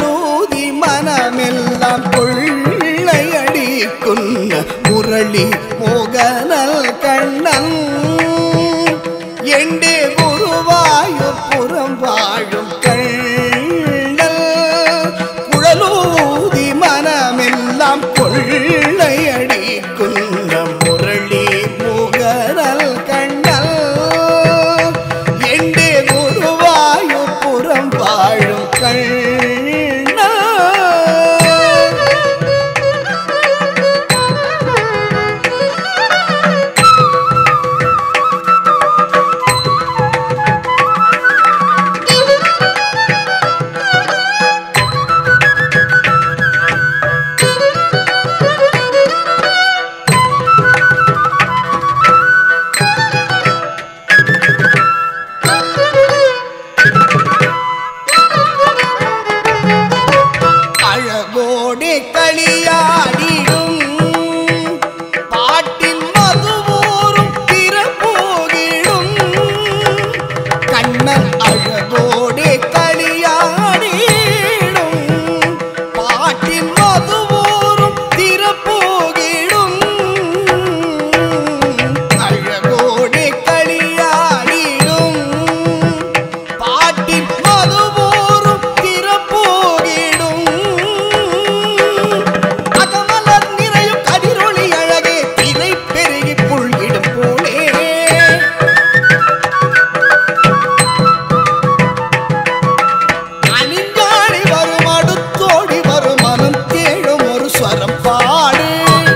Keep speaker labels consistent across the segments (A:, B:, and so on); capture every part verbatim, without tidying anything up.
A: குழலூதி மனமெல்லாம் கொள்ளையடிக்குன்ன முரளி மோகனல் கண்ணன் எண்டே குருவாயூர் புறம் வாழும் கண்ணல் குழலூதி மனமெல்லாம் கொள்ளையடிக்குன்ன முரளி மோகனல் கண்ணல் எண்டே குருவாயூர் புறம் வாழும் கண்ணல் அழகோடே களியாடிடும் பாட்டின் மதுவூரும் திறப்போகிடும் கண்ணன் அழகோடே களியாடிடும் பாட்டின் மதுவூரும் திறப்போகிடும் அழகோடே களியாடிடும் பாட்டின் மதுவூரும் திறப்போகிடும் அகமலர் நிறையும் கதிரொளி அழகே திரை பெருகி புள்ளிடும் போலே அணிஞ்சாடி வரும் அடுத்தோடி வரும் மனம் தேடும் ஒரு ஸ்வரம் பாடு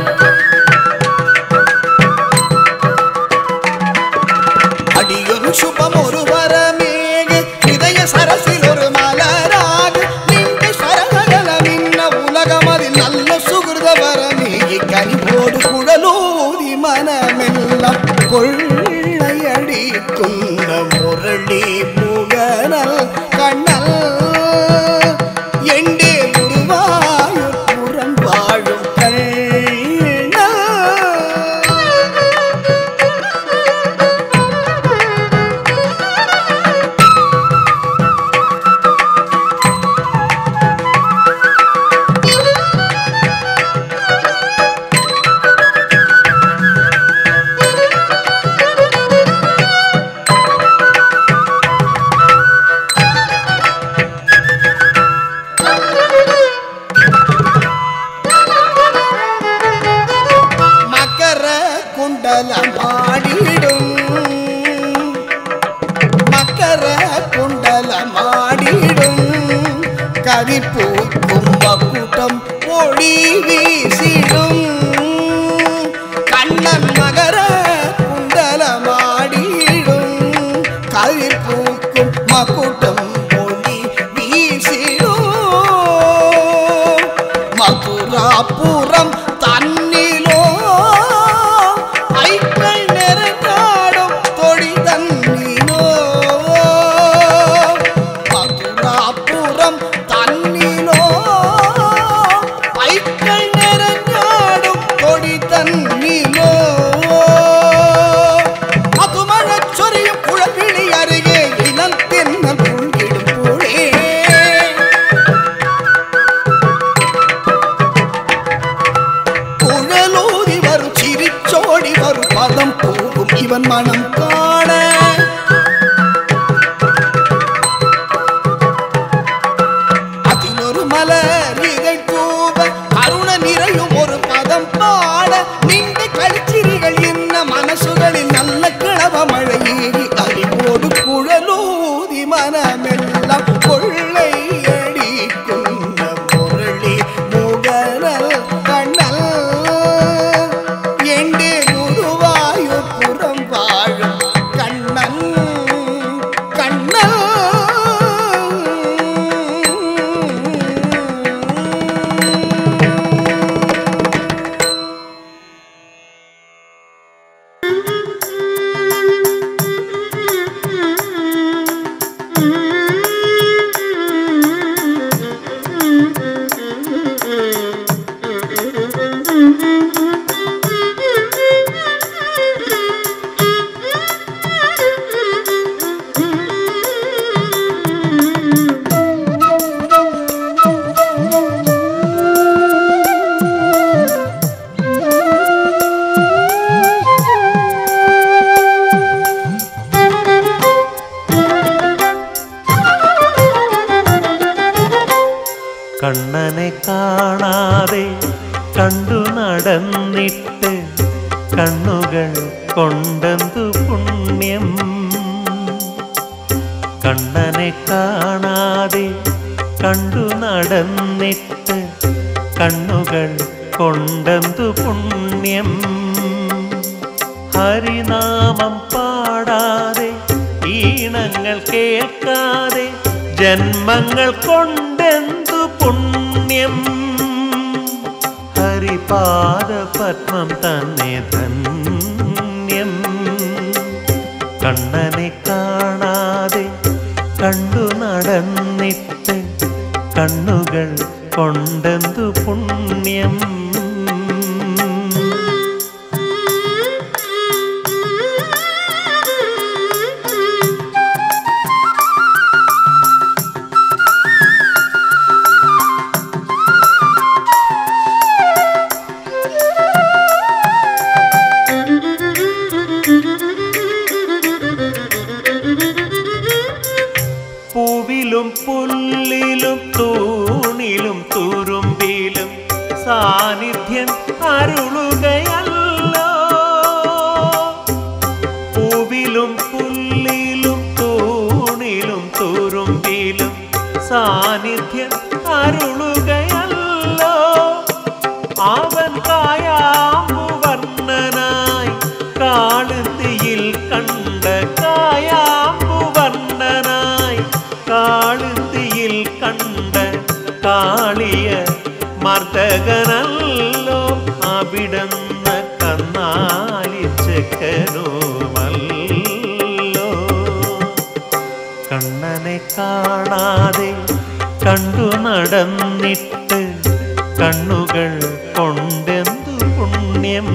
A: அடியொரு சுபம் ஒரு வரமேக இதய சரசில் ஒரு மலராக நின்று சரகல நின்ன உலகம் அதில் நல்ல சுகிருத வரமேகி கனிவோடு குழலூதி மனமெல்லாம் கொள்ளையடிக்குன்ன முரளி முகனல் கண்ணல் எண்டே குருவாயூர் புறம் வாழும் கண்ணல் மக்கர குண்டலமாடிடும் மக்கர குண்டலமாடிடும் கரிப்பூக்கும் கூட்டம் ஒளி வீசிடும் கண்ணன் மகர குண்டலமாடிடும் கரிப்பூக்கும் மக்கூட்டம் ஒளி வீசிடும் மதுராபுரம் தன்னிலோ ஐக்கள் நெருங்காடும் தொடி தன்னிலோ மதுராபுரம் தன்னிலோ ஐக்கள் நெருங்காடும் தொடி தன்னிலோ மதுமழச் சொரியும் குழல்விழி அருகே இனம் தென்னல் புள்ளிடும் போலே குழலூதி வரும் சிரிச்சோடி வரும் பதம் போகும் இவன் மனம் காண அதில் ஒரு மலர் இதை தூவ கருண நிறையும் ஒரு பதம் பாட நின்று கழிச்சிரிகள் என்ன மனசுகளில் நல்ல கிழவ மழையேறி அறிவோடு குழலூதி மனமெல்லாம் கொள்ளையடிக்குன்ன முரளி முகனல் கண்ணல் எண்டே குருவாயூர் புறம் வாழும் கண்ணன் கண்ணல்
B: കണ്ണനെ കാണാതെ കണ്ടു നടന്നിട്ട് കണ്ണുകൾ കൊണ്ടെന്തു പുണ്യം. കണ്ണനെ കാണാതെ കണ്ടു നടന്നിട്ട് കണ്ണുകൾ കൊണ്ടെന്തു പുണ്യം. ഹരിനാമം പാടാതെ ഈണങ്ങൾ കേൾക്കാതെ ജന്മങ്ങൾ കൊണ്ടെന്തു പുണ്യം. ഹരിപാദ പത്മം തന്നെ ധന്യം. കണ്ണനെ കാണാതെ കണ്ടു നടന്നിട്ട് കണ്ണുകൾ കൊണ്ടെന്തു പുണ്യം. പൂവിലും പുല്ലിലും തൂണിലും തുരുമ്പിലും സാന്നിധ്യം അരുളുകയല്ലോ. പൂവിലും പുല്ലിലും തൂണിലും തുരുമ്പിലും സാന്നിധ്യം അരുളുകയല്ലോ. അവൻ കായാമ്പുവർണ്ണനായി കാളുതിയിൽ കണ്ട കായാമ്പുവർണ്ണനായി കാളുതിയിൽ കണ്ട കാളിയ മർദ്ദകനല്ലോ. അവിടുന്ന് കന്നാലിച്ചക്കനുമല്ലോ. കണ്ണനെ കാണാതെ കണ്ടു നടന്നിട്ട് കണ്ണുകൾ കൊണ്ടെന്തു പുണ്യം.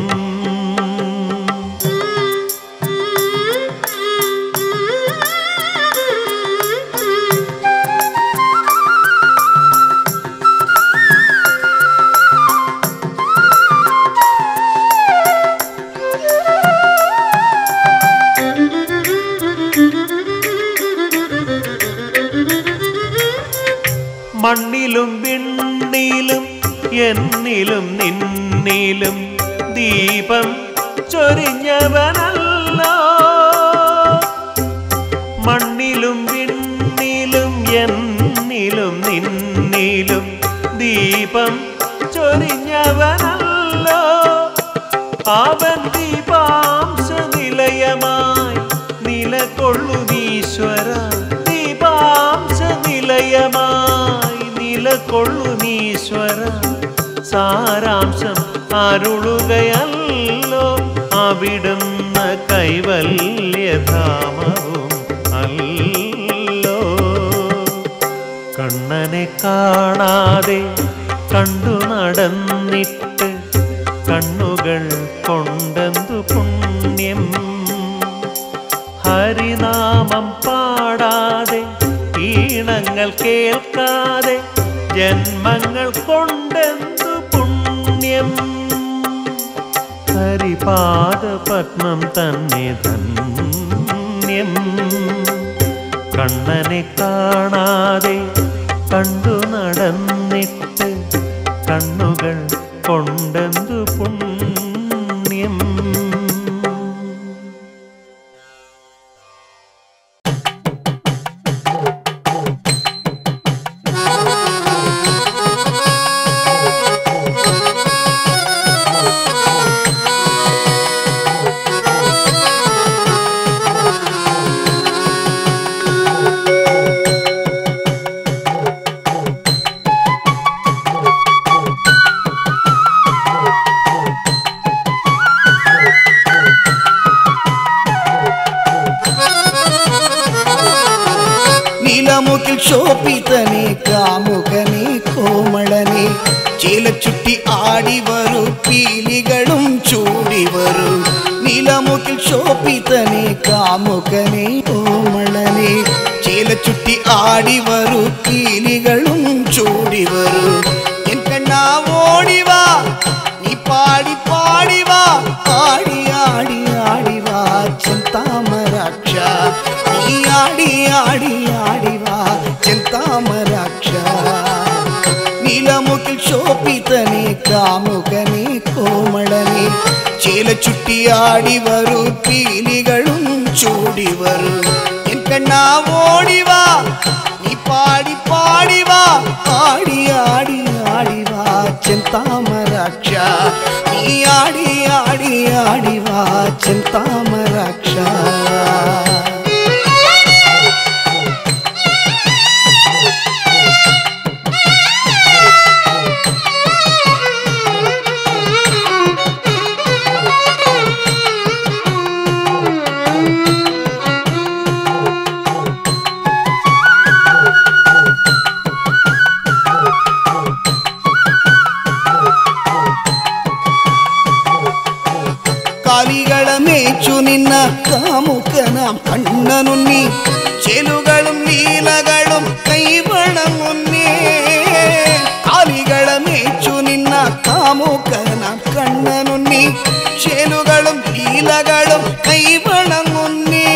B: മണ്ണിലും വിണ്ണിലും എന്നിലും നിന്നിലും ദീപം ചൊരിഞ്ഞവനല്ലോ. മണ്ണിലും വിണ്ണിലും എന്നിലും നിന്നിലും ദീപം ചൊരിഞ്ഞവനല്ലോ. അവൻ ദീപാംശ നിലയമായി നിലകൊള്ളുമീശ്വര. ദീപാംശ നിലയമായി നിലകൊള്ളുമീശ്വര. സാരാംശം അരുളുകയല്ലോ. അവിടുന്ന് കൈവല്യധാമവും അല്ലോ. കണ്ണനെ കാണാതെ കണ്ടു നടന്നിട്ട് കണ്ണുകൾ കൊണ്ടെന്തു പുണ്യം. ഹരിനാമം പാടാതെ ഈണങ്ങൾ കേൾക്കാതെ ജന്മങ്ങൾ കൊണ്ടെന്തു പുണ്യം. ഹരിപാദ പത്മം തന്നെ ധന്യം. കണ്ണനെ കാണാതെ കണ്ടു നടന്നിട്ട് കണ്ണുകൾ കൊണ്ടെന്തു പുണ്യം.
A: നീലമുകിൽ ശോഭിതനെ കാമുകനെ കോമളനെ ചേലച്ചുറ്റി ആടി വരൂ പീലികളും ചൂടി വരൂ. നീലമുകിൽ ശോഭിതനെ കാമുകനെ കോമളനെ ചേലച്ചുറ്റി ആടി വരൂ പീലികളും ചൂടി വരൂ. എൻ കണ്ണാ ഓടിവാ നീ പാടി പാടിവാ. ആടി ആടി ആടിവാ ചെന്താമരാക്ഷ. നീ ആടി ആടി ആടിവാ ചെന്താമരാക്ഷ. കാമുകനെ കോമളനെ ചേല ചുട്ടിയാടി വരൂ പീലികളും ചൂടി വരൂ എൻ കണ്ണാ ഓടിവാ നീ പാടി പാടിവാ ആടി ആടി ആടിവാ ചെന്താമരാക്ഷ നീ ആടി ആടി ആടിവാ ചെന്താമരാക്ഷ കാലികളമേച്ചു നിന്ന കാമുകനാം കണ്ണനുണ്ണി ചെലുകളും നീലകളും കൈവണങ്ങുന്നേ കാലികളമേച്ചു നിന്ന കാമുകനാം കണ്ണനുണ്ണി ചെലുകളും നീലകളും കൈവണങ്ങുന്നേ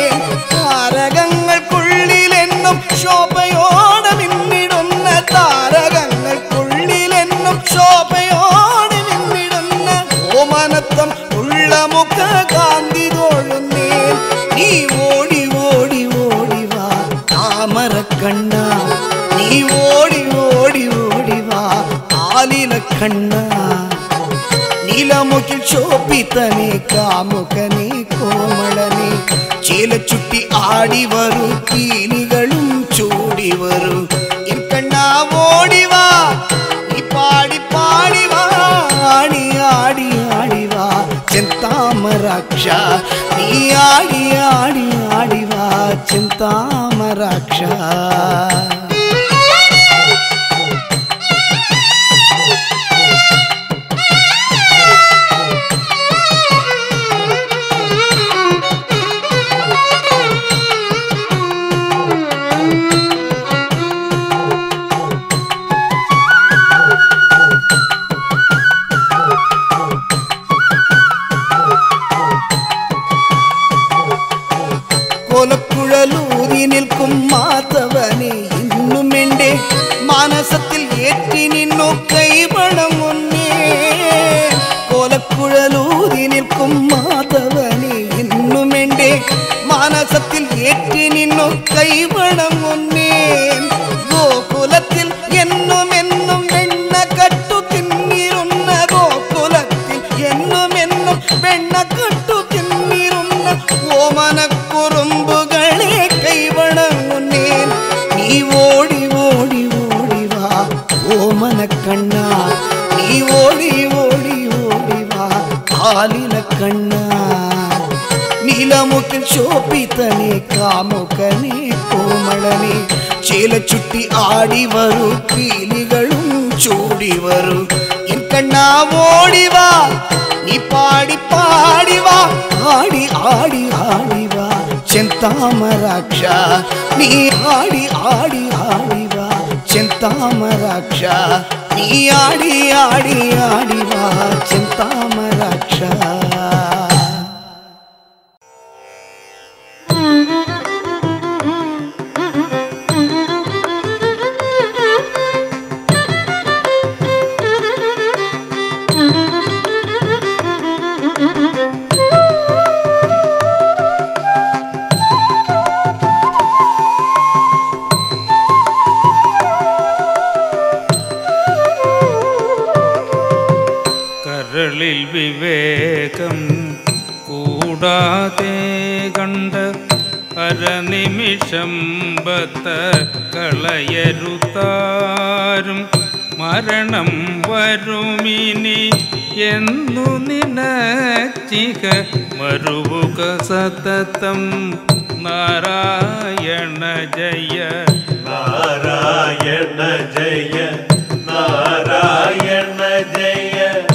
A: താരകങ്ങൾക്കുള്ളിലെന്നും ശോഭയോടെ മിന്നിടുന്ന താരകങ്ങൾക്കുള്ളിലെന്നും ശോഭയോടെ മിന്നിടുന്ന ഓമനത്വം മുഖ കാന്തി തോഴുന്നേ നീ ഓടി ഓടി ഓടിവാ താമര കണ്ണ നീ ഓടി ഓടി ഓടിവാ ആലില കണ്ണ നീലമുഖിൽ ശോഭിതനെ കാമുകനെ കോമളനെ ചേല ചുട്ടി ആടി വരൂ പീലികളും ചൂടി വരൂ എൻ കണ്ണാ ഓടിവാ നീ പാടി പാടിവാ ആടി ആടി ആടിവാ ചെന്താമരാക്ഷ നീ ആടി ആടി ആടിവാ ചെന്താമരാക്ഷ കോലക്കുഴലൂതി നിൽക്കും മാധവനെ ഇന്നും എൻ്റെ മാനസത്തിൽ ഏറ്റി നിന്നു കൈവണങ്ങുന്നേ കോലക്കുഴലൂതി നിൽക്കും മാധവനെ ഇന്നും എൻ്റെ മാനസത്തിൽ ഏറ്റി നിന്നു കൈവണങ്ങുന്നേ ഗോകുലത്തിൽ എന്നും എന്നും വെണ്ണ കട്ടു തിന്നിരുന്ന ഗോകുലത്തിൽ എന്നും എന്നും വെണ്ണ കട്ടു തിന്നിരുന്ന ഓമന കുറുമ്പുകളെ കൈവണങ്ങുന്നേ നീ ഓടി ഓടി ഓടിവാ ഓമന കണ്ണ നീ ഓടി ഓടി ഓടിവാ ആലില കണ്ണ നീലമുഖിൽ ശോഭിതനെ കാമുകനെ കോമളനെ ചേല ചുട്ടി ആടി വരൂ പീലികളും ചൂടി വരൂ എൻ കണ്ണാ ഓടിവാ നീ പാടി പാടിവാ ആടി ആടി ആടിവാ ചെന്താമരാക്ഷ നീ ആടി ആടി ആടിവാ ചെന്താമരാക്ഷ നീ ആടി ആടി ആടിവാ ചെന്താമരാക്ഷ
C: കരളിൽ വിവേകം കൂടാതെ കണ്ട അരനിമിഷം ബത്ത കളയരുതാരും മരണം വരുമിനി എന്നു നിനച്ചിക മരുവുക സതതം നാരായണ ജയ
B: നാരായണ ജയ നാരായണ ജയ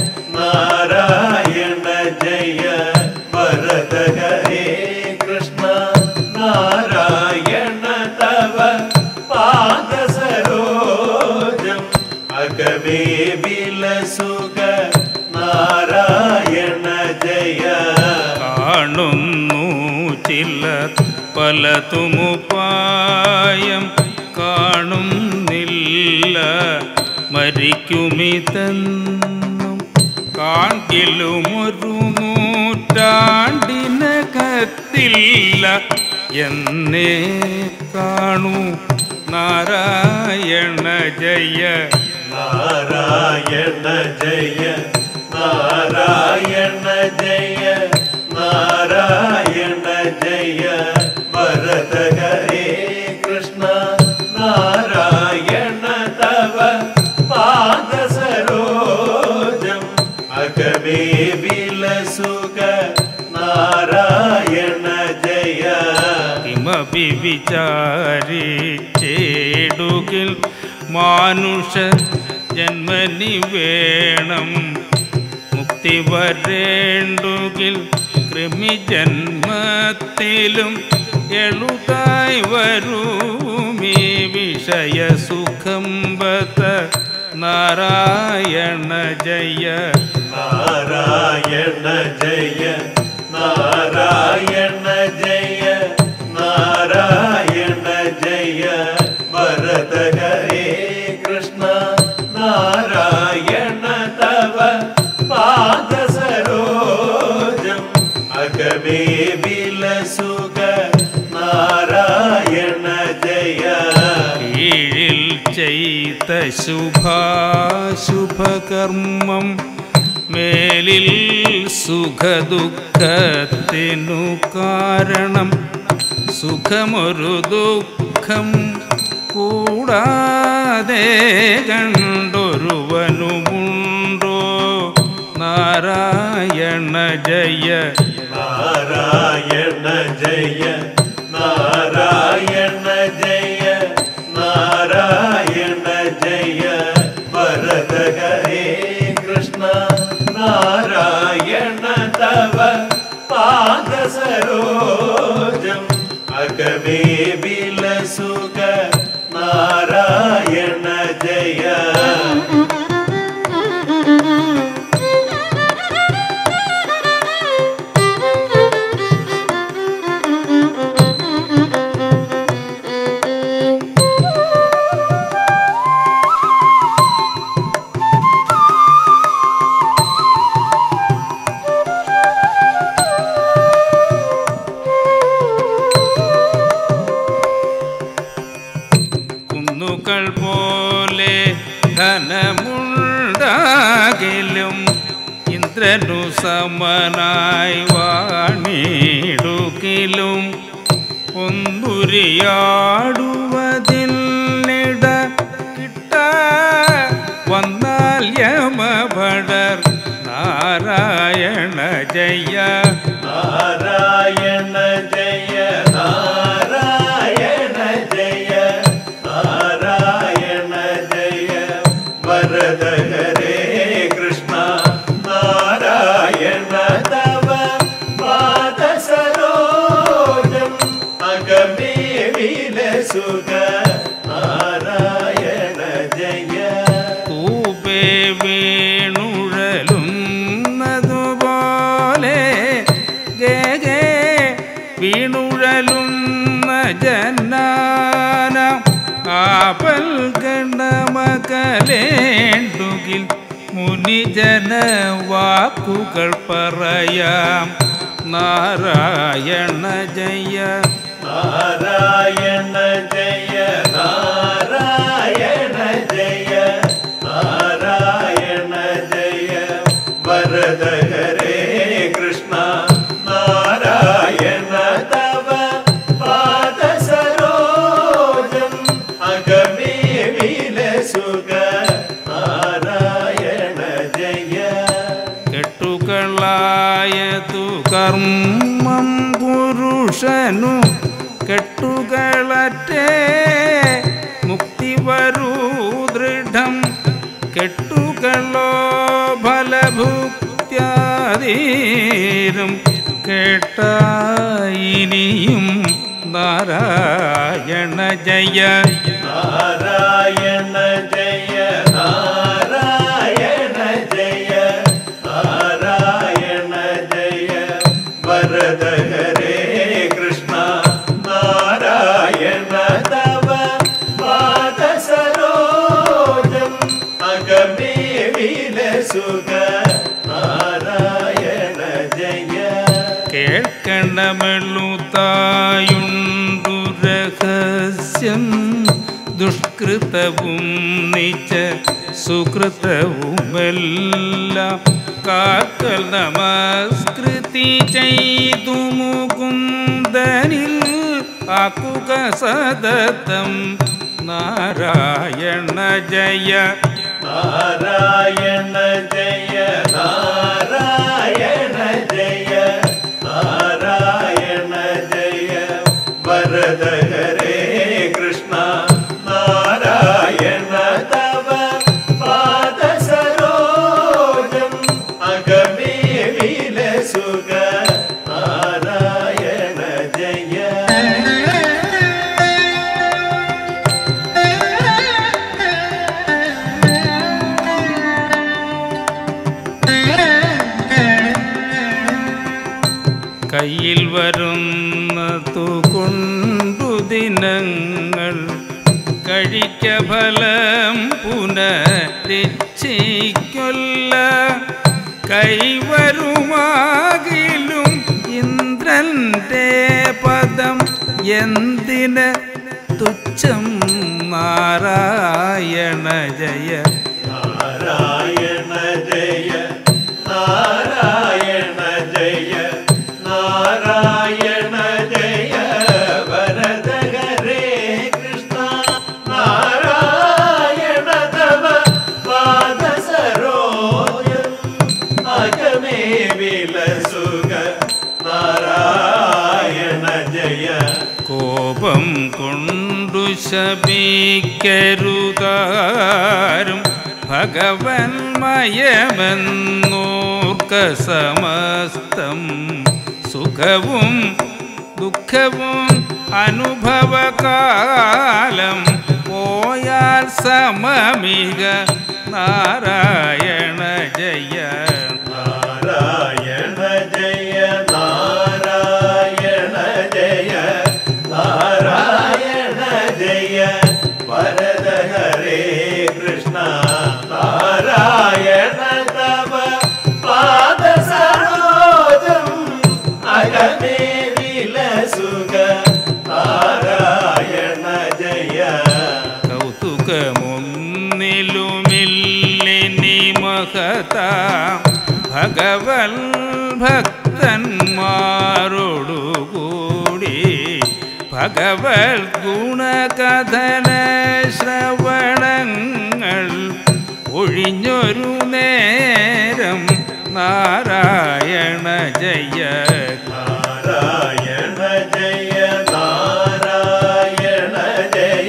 B: നാരായണ ജയ ഭരത ഹരേ കൃഷ്ണ നാരായണ തവ പാദസരോജം അകവേ വിലസുക നാരായണ ജയ കാണുന്നു ചില പലതുമുപായം കാണുന്നില്ല
C: മരിക്കുമിതെന്നും കാണിലും ഒരു നൂറ്റാണ്ടിനകത്തില്ല എന്നേ കാണൂ. നാരായണ ജയ
B: നാരായണ ജയ നാരായണ ജയ നാരായണ ജയ ഭരത ഹരേ കൃഷ്ണ നാരായണ തവ പാദ സരോജം അകമേ വിലസുക നാരായണ ജയ.
C: കിമപി വിചാരിച്ചേടുകിൽ മാനുഷ ജന്മനി വേണം, മുക്തി വരേണ്ടുകിൽ കൃമി ജന്മത്തിലും എളുതായി വരൂമീ വിഷയ സുഖം ബത നാരായണ ജയ
B: നാരായണ ജയ നാരായണ ജയ നാരായണ ജയ ഭരത ഹരേ കൃഷ്ണ നാരായണ തവ പാദ സരോജം അകമേ വിലസുക നാരായണ ജയ.
C: കീഴിൽ ചെയ്ത ശുഭാശുഭകർമ്മം മേലിൽ സുഖദുഃഖത്തിനു കാരണം, സുഖമൊരു ദുഃഖം കൂടാതെ കണ്ടൊരുവനുമുണ്ടോ. നാരായണ ജയ
B: നാരായണ ജയ നാരായണ ജയ നാരായണ ജയ ഭരത ഹരേ കൃഷ്ണ നാരായണ തവ പാദ സരോജം അകമേ വിലസുക നാരായണ ജയ.
C: പോലെ ധനമുണ്ടാകിലും ഇന്ദ്രനു സമനായി വാണിടുകിലും ഒന്നുരിയാടുവതിനിട കിട്ട വന്നാൽ യമഭടർ. നാരായണ ജയ
B: നാരായണ ജയ നാരായണ ജയ നാരായണ ജയ ഭരത ഹരേ കൃഷ്ണ നാരായണ തവ പാദ സരോജം അകമേ വിലസുക നാരായണ ജയ.
C: തൂപേ വീണുഴലുന്നതുപോലെ ഗേ വീണുഴലുന്ന ജന്നാന ആപൽ ഗണമകലേണ്ടുകിൽ മുനിജന വാക്കുകൾ പറയാം. നാരായണ ജയ
B: നാരായണ ജയ നാരായണ ജയ നാരായണ ജയ ഭരത ഹരേ കൃഷ്ണ നാരായണ തവ പാദ സരോജം അകമേ വിലസുക നാരായണ ജയ.
C: കെട്ടുകളായതു കർമ്മം പുരുഷനു കെട്ടുകളറ്റേ മുക്തി വരൂ ദൃഢം. കെട്ടുകളോ ഫലഭുക്ത്യാദീരും കേട്ടായിനിയും. നാരായണ ജയ
B: നാരായണ ജയ നാരായണ ജയ നാരായണ ജയ ഭരത ഹരേ കൃഷ്ണ നാരായണ തവ പാദ സരോജം അകമേ വിലസുക നാരായണ ജയ.
C: കേൾക്കണമെളുതായുണ്ടു രഹസ്യം ദുഷ്കൃതവും നിജ സുകൃതവുമെല്ലാം കാക്കൽ നമസ്കൃതി ചെയ്തു മുകുന്ദനിൽ ആക്കുക സതതം നാരായണ ജയ.
B: നാരായണ ജയ നാരായണ ജയ നാരായണ ജയ വരദ ഹരേ കൃഷ്ണ നാരായണ തവ പാദ സരോജം അഗമേ വിലസുക നാരായണ ജയ.
C: കയ്യിൽ വരുന്നതു കൊണ്ടു ദിനങ്ങൾ കഴിക്ക ഫലം പുനരിച്ഛിക്കൊല്ല. കൈവരുമാകിലും ഇന്ദ്രന്റെ പദം എന്തിന് തുച്ഛം നാരായണ ജയ.
B: നാരായണ ജയ നാരായണ ജയ നാരായണ ജയ വരദ ഹരേ കൃഷ്ണ നാരായണ തവ പാദ സരോജം അഗമേ വിലസുക നാരായണ ജയ.
C: കോപം കൊണ്ടു ശപിക്കരുതാരും ഭഗവൻ മയമെന്നോർക്ക സമസ്തം സുഖവും ദുഃഖവും അനുഭവകാലം പോയാൽ സമമിക നാരായണ ജയ.
B: നാരായണ ജയ നാരായണ ജയ നാരായണ ജയ വരദ ഹരേ കൃഷ്ണ നാരായണ തവ പാദ സരോജം അഗമേ വിലസുക നാരായണ ജയ.
C: കൗതുകമൊന്നിലുമില്ലിനി മഹതാ ഭഗവൽ ഭക്തന്മാരോടുകൂടി ഭഗവൽ ഗുണകഥന ശ്രവണങ്ങൾ ഒഴിഞ്ഞൊരു നേരം നാരായണ ജയ.
B: നാരായണ ജയ നാരായണ ജയ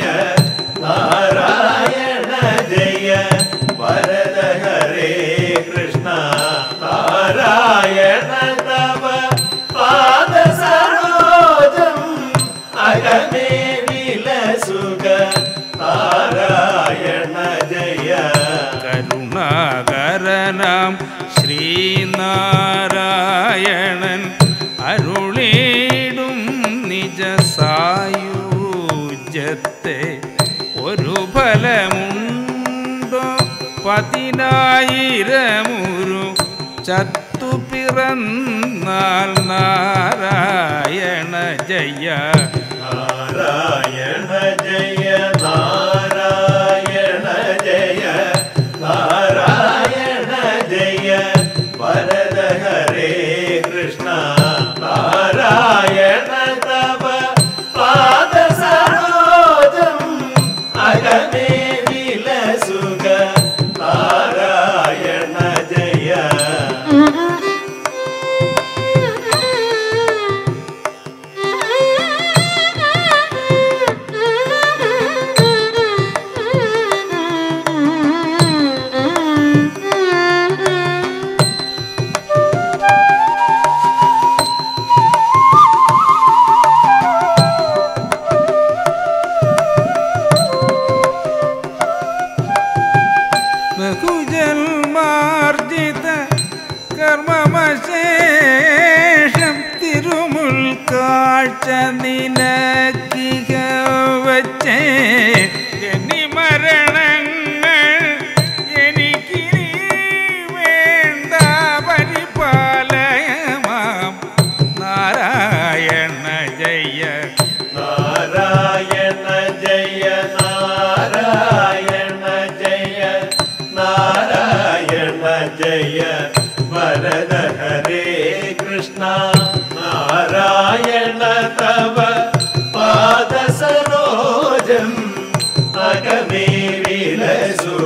B: നാരായണ ജയ വരദ ഹരേ കൃഷ്ണ നാരായണ തവ പാദ സരോജം അഗമേ വിലസുക നാരായണ ജയ.
C: കരുണാകരനാം ശ്രീനാരായണൻ അരുളിടും നിജ സായുജ്യത്തെ ഒരു ഫലമുണ്ടോ പതിനായിരമുരു ചത്തു പിറന്നാൽ നാരായണ ജയ.
B: നാരായണ ജയ നാരായണ ജയ നാരായണ ജയ വരദ ഹരേ കൃഷ്ണ നാരായണ തവ പാദ സരോജം അഗമേ വിലസുക നാരായണ ജയ.
C: ബഹുജന്മാർജിത കർമ്മമശേഷം തിരുമുൽ കാഴ്ച നിനക്കിക വച്ചേ ജനിമരണങ്ങൾ
B: നാരായണ ജയ വരദ ഹരേ കൃഷ്ണ നാരായണ തവ പാദ സരോജം അകമേ വിലസു